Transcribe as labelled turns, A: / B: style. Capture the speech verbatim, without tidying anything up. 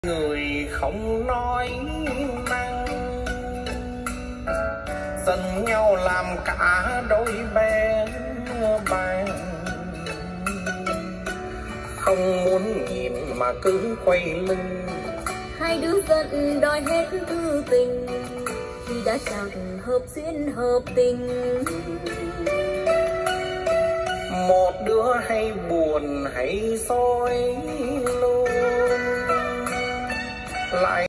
A: Người không nói năng, giận nhau làm cả đôi bên bàn. Không muốn nhìn mà cứ quay lưng,
B: hai đứa giận đòi hết thư tình, khi đã chẳng hợp duyên hợp tình.
A: Một đứa hay buồn hay soi luôn lại